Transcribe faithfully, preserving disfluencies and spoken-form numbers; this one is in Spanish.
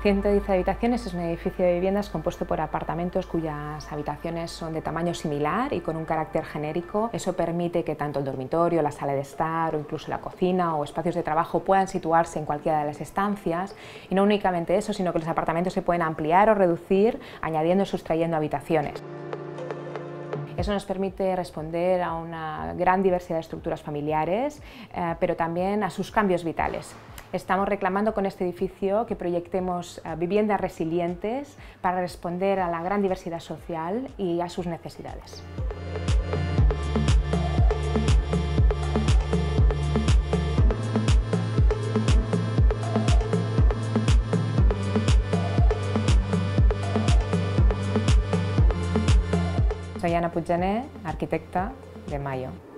ciento diez habitaciones es un edificio de viviendas compuesto por apartamentos cuyas habitaciones son de tamaño similar y con un carácter genérico. Eso permite que tanto el dormitorio, la sala de estar o incluso la cocina o espacios de trabajo puedan situarse en cualquiera de las estancias. Y no únicamente eso, sino que los apartamentos se pueden ampliar o reducir añadiendo o sustrayendo habitaciones. Eso nos permite responder a una gran diversidad de estructuras familiares, eh, pero también a sus cambios vitales. Estamos reclamando con este edificio que proyectemos uh, viviendas resilientes para responder a la gran diversidad social y a sus necesidades. Soy Ana Puiggener, arquitecta de Mayo.